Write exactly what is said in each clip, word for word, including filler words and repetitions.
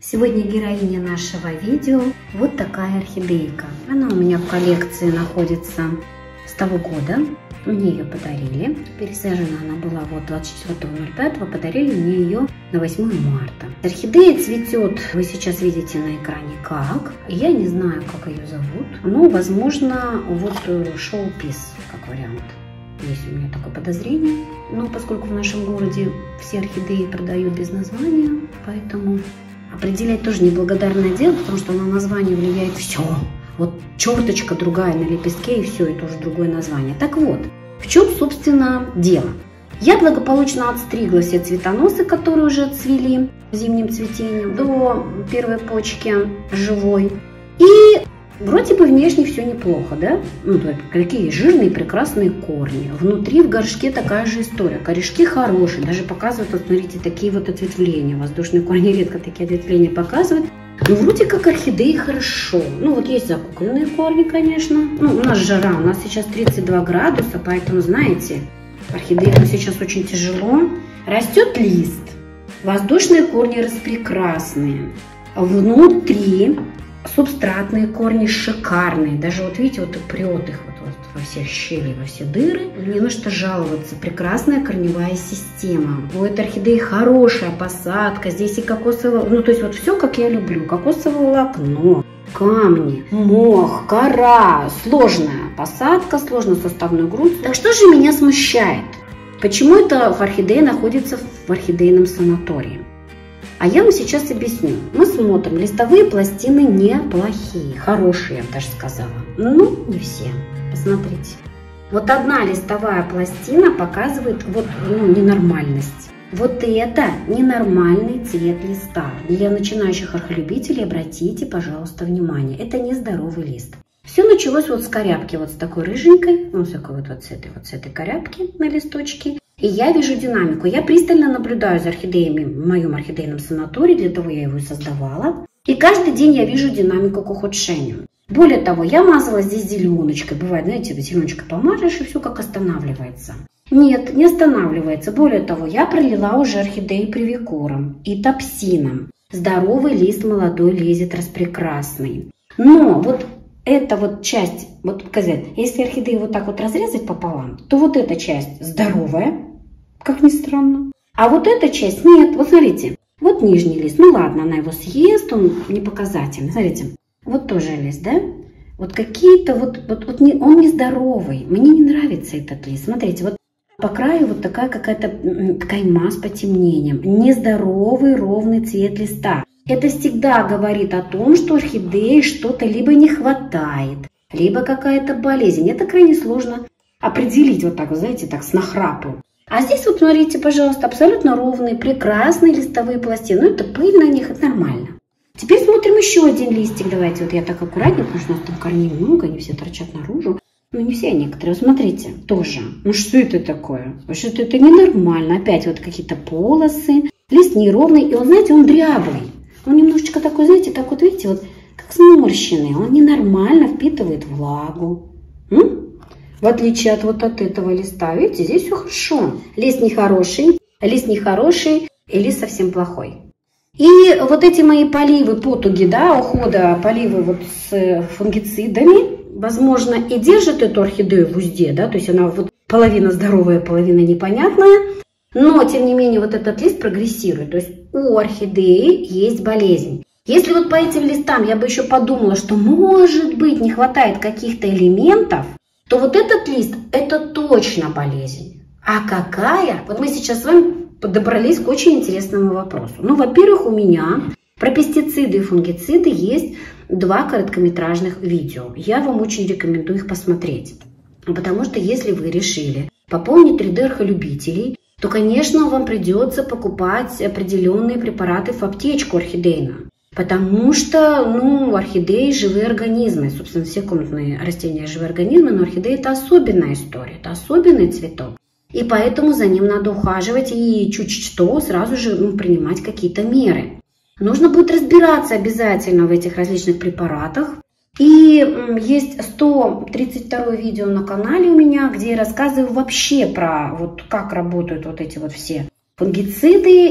Сегодня героиня нашего видео вот такая орхидейка. Она у меня в коллекции находится с того года. Мне ее подарили. Пересажена она была вот двадцать четвёртого ноль пятого. Подарили мне ее на восьмое марта. Орхидея цветет, вы сейчас видите на экране как. Я не знаю, как ее зовут. Но, возможно, вот шоу-пис как вариант. Есть у меня такое подозрение. Но поскольку в нашем городе все орхидеи продают без названия, поэтому определять тоже неблагодарное дело, потому что на название влияет все. Вот черточка другая на лепестке, и все, это уже другое название. Так вот, в чем, собственно, дело? Я благополучно отстригла все цветоносы, которые уже отцвели зимним цветением, до первой почки живой. И вроде бы внешне все неплохо, да? Ну, какие жирные прекрасные корни. Внутри в горшке такая же история. Корешки хорошие, даже показывают, вот смотрите, такие вот ответвления. Воздушные корни редко такие ответвления показывают. Ну, вроде как орхидеи хорошо. Ну, вот есть закукленные корни, конечно. Ну, у нас жара, у нас сейчас тридцать два градуса, поэтому, знаете, орхидеям сейчас очень тяжело. Растет лист. Воздушные корни распрекрасные. Внутри субстратные корни шикарные. Даже вот видите, вот и прет их вот, вот во все щели, во все дыры. Не на что жаловаться. Прекрасная корневая система. У этой орхидеи хорошая посадка. Здесь и кокосовое, ну то есть вот все, как я люблю. Кокосовое волокно, камни, мох, кора. Сложная посадка, сложный составной грунт. Так что же меня смущает? Почему эта орхидея находится в орхидейном санатории? А я вам сейчас объясню. Мы смотрим, листовые пластины неплохие, хорошие, я бы даже сказала. Ну, не все. Посмотрите. Вот одна листовая пластина показывает вот, ну, ненормальность. Вот это ненормальный цвет листа. Для начинающих орхолюбителей обратите, пожалуйста, внимание. Это нездоровый лист. Все началось вот с корябки, вот с такой рыженькой, ну, с такой вот, вот с этой вот с этой корябки на листочке. И я вижу динамику. Я пристально наблюдаю за орхидеями в моем орхидейном санатории, для того я его и создавала. И каждый день я вижу динамику к ухудшению. Более того, я мазала здесь зеленочкой. Бывает, знаете, зеленочкой помажешь, и все как останавливается. Нет, не останавливается. Более того, я пролила уже орхидеи привикором и топсином. Здоровый лист молодой лезет распрекрасный. Но вот эта вот часть, вот сказать, если орхидею вот так вот разрезать пополам, то вот эта часть здоровая, как ни странно. А вот эта часть нет. Вот смотрите, вот нижний лист. Ну ладно, она его съест, он не показательный. Смотрите, вот тоже лист, да? Вот какие-то вот, вот, вот не, он нездоровый. Мне не нравится этот лист. Смотрите, вот по краю вот такая какая-то кайма с потемнением. Нездоровый ровный цвет листа. Это всегда говорит о том, что орхидеи что-то либо не хватает, либо какая-то болезнь. Это крайне сложно определить вот так, знаете, так с нахрапу. А здесь вот смотрите, пожалуйста, абсолютно ровные, прекрасные листовые пластины. Ну, это пыль на них, это нормально. Теперь смотрим еще один листик. Давайте вот я так аккуратнее, потому что у нас там корней много, они все торчат наружу. Ну, не все, а некоторые. Смотрите, тоже. Ну, что это такое? Что-то это ненормально. Опять вот какие-то полосы. Лист неровный, и он, знаете, он дряблый. Он немножечко такой, знаете, так вот, видите, вот как сморщенный. Он ненормально впитывает влагу. М? В отличие от вот от этого листа. Видите, здесь все хорошо. Лист нехороший, лист нехороший, и лист совсем плохой. И вот эти мои поливы, потуги, да, ухода, поливы вот с фунгицидами, возможно, и держат эту орхидею в узде, да, то есть она вот половина здоровая, половина непонятная. Но, тем не менее, вот этот лист прогрессирует. То есть у орхидеи есть болезнь. Если вот по этим листам я бы еще подумала, что, может быть, не хватает каких-то элементов, то вот этот лист – это точно болезнь. А какая? Вот мы сейчас с вами подобрались к очень интересному вопросу. Ну, во-первых, у меня про пестициды и фунгициды есть два короткометражных видео. Я вам очень рекомендую их посмотреть. Потому что если вы решили пополнить три дэ орхолюбителей, то, конечно, вам придется покупать определенные препараты в аптечку орхидейную. Потому что, ну, орхидеи – живые организмы. Собственно, все комнатные растения – живые организмы, но орхидея – это особенная история, это особенный цветок. И поэтому за ним надо ухаживать и чуть что сразу же, ну, принимать какие-то меры. Нужно будет разбираться обязательно в этих различных препаратах. И есть сто тридцать второе видео на канале у меня, где я рассказываю вообще про вот как работают вот эти вот все фунгициды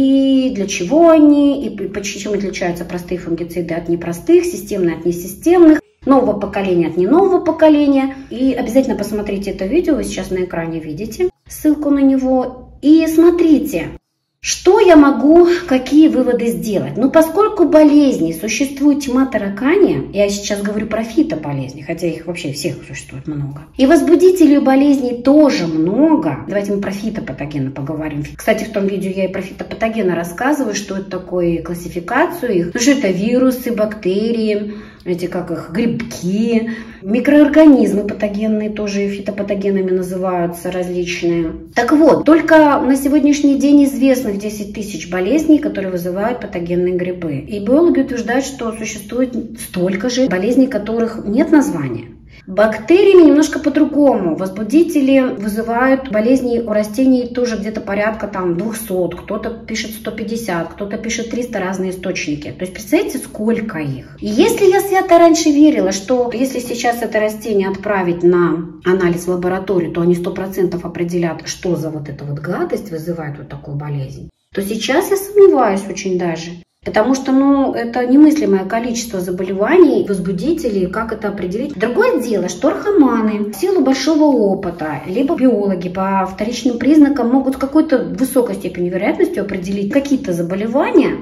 и для чего они, и почему отличаются простые фунгициды от непростых, системные от несистемных, нового поколения от не нового поколения. И обязательно посмотрите это видео, вы сейчас на экране видите ссылку на него. И смотрите, что я могу, какие выводы сделать. Ну, поскольку болезней существует тьма таракани, я сейчас говорю про фитоболезни, хотя их вообще всех существует много, и возбудителей болезней тоже много. Давайте мы про фитопатогены поговорим. Кстати, в том видео я и про фитопатогены рассказываю, что это такое, классификацию их. Ну, что это вирусы, бактерии, эти как их, грибки, микроорганизмы патогенные, тоже фитопатогенами называются, различные. Так вот, только на сегодняшний день известных десять тысяч болезней, которые вызывают патогенные грибы. И биологи утверждают, что существует столько же болезней, которых нет названия. Бактериями немножко по-другому. Возбудители вызывают болезни у растений тоже где-то порядка там двухсот, кто-то пишет сто пятьдесят, кто-то пишет триста, разные источники. То есть представляете, сколько их. И если я свято раньше верила, что если сейчас это растение отправить на анализ в лабораторию, то они сто процентов определят, что за вот эта вот гадость вызывает вот такую болезнь, то сейчас я сомневаюсь очень даже. Потому что, ну, это немыслимое количество заболеваний, возбудителей, как это определить. Другое дело, что архаманы в силу большого опыта, либо биологи по вторичным признакам могут с какой-то высокой степенью вероятности определить какие-то заболевания,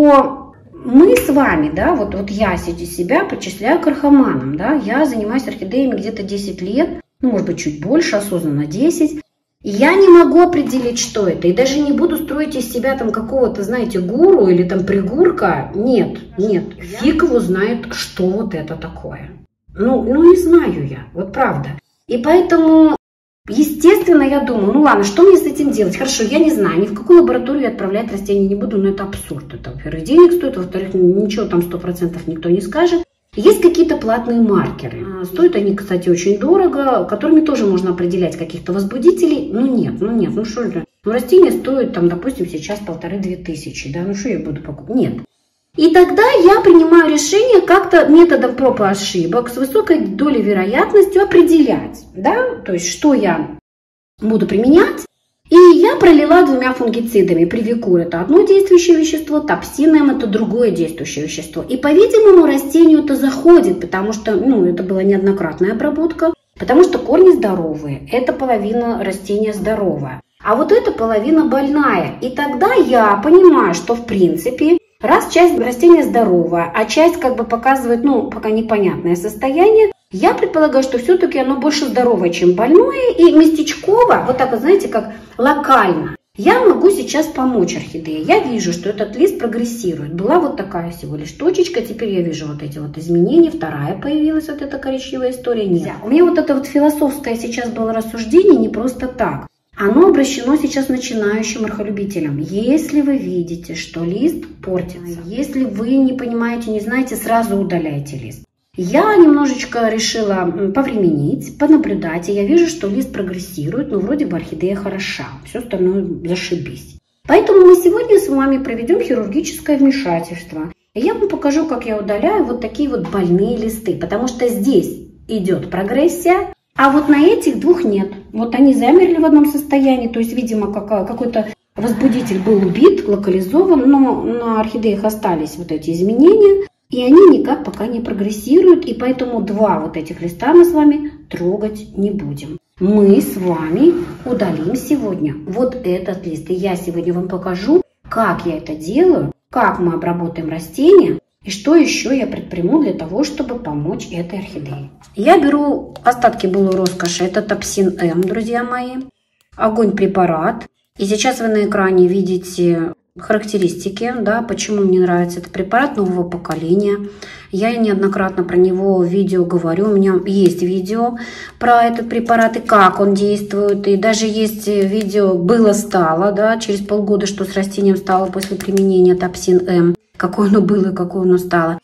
то мы с вами, да, вот, вот я себя причисляю к архаманам, да, я занимаюсь орхидеями где-то десять лет, ну, может быть, чуть больше, осознанно десять. Я не могу определить, что это, и даже не буду строить из себя там какого-то, знаете, гуру или там пригурка. Нет, нет, фиг его знает, что вот это такое. Ну, ну не знаю я, вот правда. И поэтому, естественно, я думаю, ну ладно, что мне с этим делать? Хорошо, я не знаю, ни в какую лабораторию отправлять растения не буду, но это абсурд. Это, во-первых, денег стоит, во-вторых, ничего там сто процентов никто не скажет. Есть какие-то платные маркеры. Стоят они, кстати, очень дорого, которыми тоже можно определять каких-то возбудителей. Ну нет, ну нет, ну что это? Ну растение стоит, там, допустим, сейчас полторы-две тысячи, да, ну что я буду покупать? Нет. И тогда я принимаю решение как-то методом проб и ошибок с высокой долей вероятности определять, да, то есть что я буду применять. И я пролила двумя фунгицидами. Привикур – это одно действующее вещество, топсин-М – это другое действующее вещество. И, по-видимому, растению это заходит, потому что, ну, это была неоднократная обработка, потому что корни здоровые, эта половина растения здоровая, а вот эта половина больная. И тогда я понимаю, что, в принципе, раз часть растения здоровая, а часть как бы показывает, ну, пока непонятное состояние, я предполагаю, что все-таки оно больше здоровое, чем больное, и местечково, вот так вот, знаете, как локально, я могу сейчас помочь орхидее. Я вижу, что этот лист прогрессирует. Была вот такая всего лишь точечка, теперь я вижу вот эти вот изменения, вторая появилась вот эта коричневая история. Нет. У меня вот это вот философское сейчас было рассуждение не просто так. Оно обращено сейчас начинающим орхолюбителям. Если вы видите, что лист портится, если вы не понимаете, не знаете, сразу удаляйте лист. Я немножечко решила повременить, понаблюдать, и я вижу, что лист прогрессирует, но вроде бы орхидея хороша, все остальное зашибись. Поэтому мы сегодня с вами проведем хирургическое вмешательство. И я вам покажу, как я удаляю вот такие вот больные листы, потому что здесь идет прогрессия, а вот на этих двух нет. Вот они замерли в одном состоянии, то есть, видимо, какой-то возбудитель был убит, локализован, но на орхидеях остались вот эти изменения. И они никак пока не прогрессируют, и поэтому два вот этих листа мы с вами трогать не будем. Мы с вами удалим сегодня вот этот лист. И я сегодня вам покажу, как я это делаю, как мы обработаем растения, и что еще я предприму для того, чтобы помочь этой орхидее. Я беру остатки былой роскоши, это топсин-М, друзья мои, огонь препарат. И сейчас вы на экране видите характеристики, да, почему мне нравится этот препарат нового поколения. Я неоднократно про него в видео говорю, у меня есть видео про этот препарат и как он действует, и даже есть видео было-стало, да, через полгода, что с растением стало после применения топсин-М, какое оно было и какое оно стало.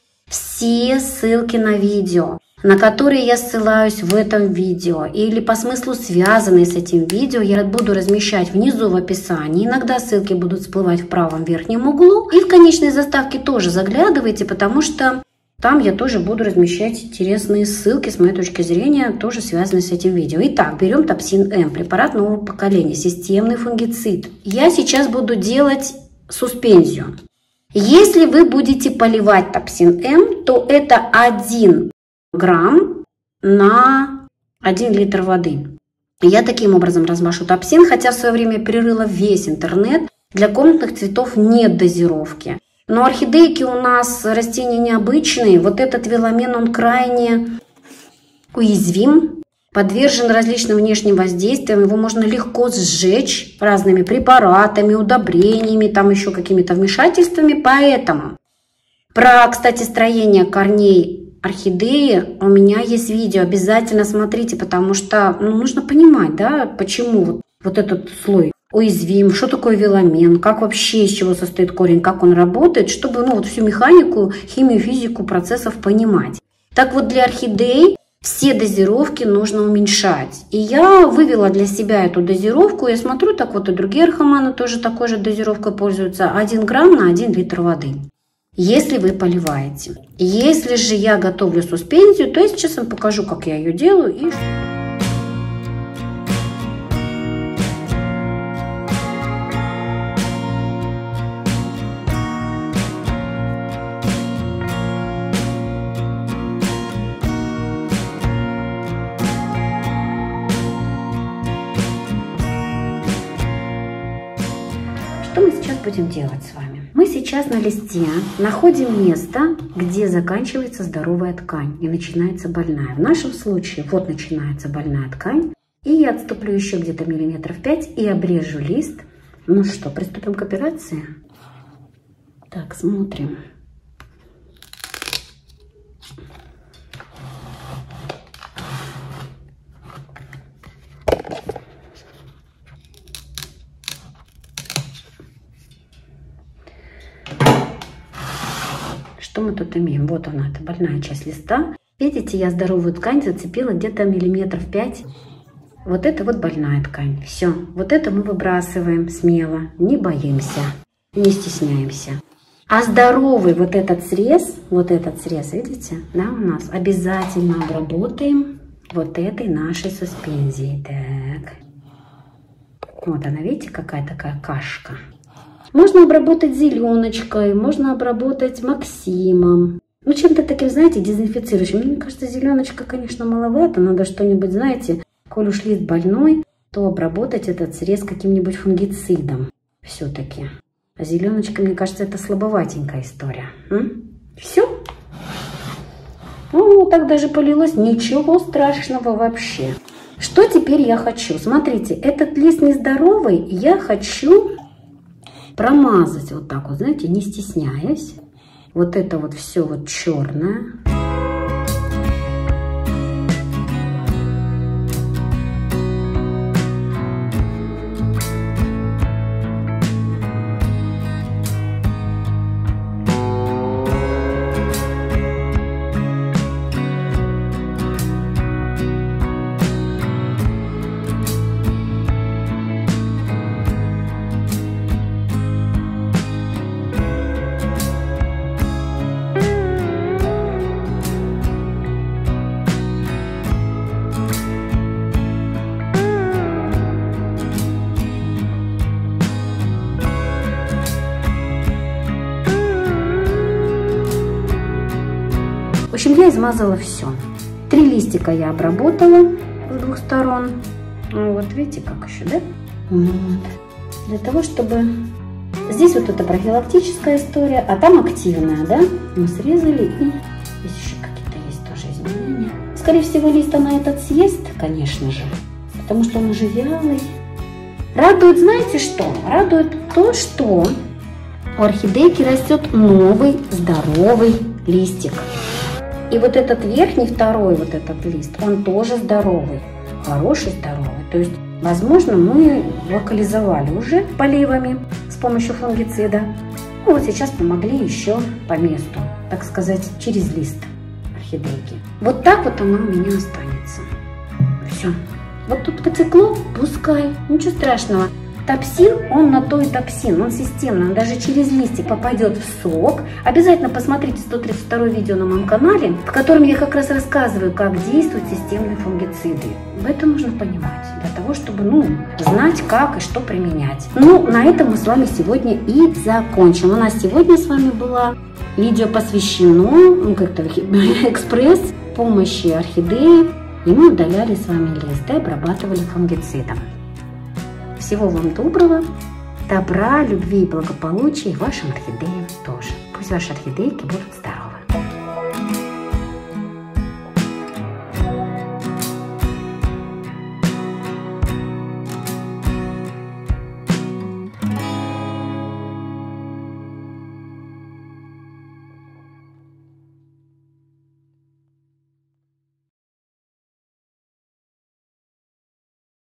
Все ссылки на видео, на которые я ссылаюсь в этом видео, или по смыслу связанные с этим видео, я буду размещать внизу в описании. Иногда ссылки будут всплывать в правом верхнем углу. И в конечной заставке тоже заглядывайте, потому что Там я тоже буду размещать интересные ссылки, с моей точки зрения, тоже связанные с этим видео. Итак, берем Топсин М, препарат нового поколения, системный фунгицид. Я сейчас буду делать суспензию. Если вы будете поливать Топсин М, то это один грамм на один литр воды. Я таким образом размашу топсин, хотя в свое время перерыла весь интернет. Для комнатных цветов нет дозировки. Но орхидейки у нас растения необычные. Вот этот веломен, он крайне уязвим, подвержен различным внешним воздействиям. Его можно легко сжечь разными препаратами, удобрениями, там еще какими-то вмешательствами. Поэтому про, кстати, строение корней орхидеи у меня есть видео. Обязательно смотрите, потому что ну, нужно понимать, да, почему вот, вот этот слой уязвим, что такое веломен, как вообще из чего состоит корень, как он работает, чтобы ну, вот всю механику, химию, физику процессов понимать. Так вот, для орхидей все дозировки нужно уменьшать. И я вывела для себя эту дозировку. Я смотрю, так вот и другие орхоманы тоже такой же дозировкой пользуются. один грамм на один литр воды. Если вы поливаете. Если же я готовлю суспензию, то я сейчас вам покажу, как я ее делаю. И... Что мы сейчас будем делать с вами? Мы сейчас на листе находим место, где заканчивается здоровая ткань и начинается больная. В нашем случае вот начинается больная ткань. И я отступлю еще где-то миллиметров пять и обрежу лист. Ну что, приступим к операции? Так, смотрим. Что мы тут имеем? Вот она, это больная часть листа. Видите, я здоровую ткань зацепила где-то миллиметров пять. Вот это вот больная ткань. Все, вот это мы выбрасываем смело, не боимся, не стесняемся. А здоровый вот этот срез, вот этот срез, видите, да, у нас обязательно обработаем вот этой нашей суспензией. Так. Вот она, видите, какая такая кашка. Можно обработать зеленочкой, можно обработать Максимом. Ну, чем-то таким, знаете, дезинфицирующим. Мне кажется, зеленочка, конечно, маловато. Надо что-нибудь, знаете, коль уж лист больной, то обработать этот срез каким-нибудь фунгицидом все-таки. А зеленочка, мне кажется, это слабоватенькая история. М? Все. Ну, так даже полилось. Ничего страшного вообще. Что теперь я хочу? Смотрите, этот лист нездоровый, я хочу... промазать вот так вот, знаете, не стесняясь. Вот это вот все вот черное. В общем, я измазала все. Три листика я обработала с двух сторон. Ну, вот видите, как еще, да? Вот. Для того, чтобы... Здесь вот эта профилактическая история, а там активная, да? Мы срезали, и здесь еще какие-то есть тоже изменения. Скорее всего, лист она этот съест, конечно же, потому что он уже вялый. Радует, знаете что? Радует то, что у орхидейки растет новый здоровый листик. И вот этот верхний, второй вот этот лист, он тоже здоровый, хороший, здоровый. То есть, возможно, мы локализовали уже поливами с помощью фунгицида. Ну, вот сейчас помогли еще по месту, так сказать, через лист орхидейки. Вот так вот она у меня останется. Все. Вот тут потекло, пускай, ничего страшного. Топсин, он на то и топсин, он системный, он даже через листик попадет в сок. Обязательно посмотрите сто тридцать второе видео на моем канале, в котором я как раз рассказываю, как действуют системные фунгициды. Это нужно понимать, для того, чтобы, ну, знать, как и что применять. Ну, на этом мы с вами сегодня и закончим. У нас сегодня с вами было видео посвящено, ну, как-то экспресс помощи орхидеи. И мы удаляли с вами листы, обрабатывали фунгицидом. Всего вам доброго, добра, любви и благополучия и вашим орхидеям тоже. Пусть ваши орхидейки будут здоровы.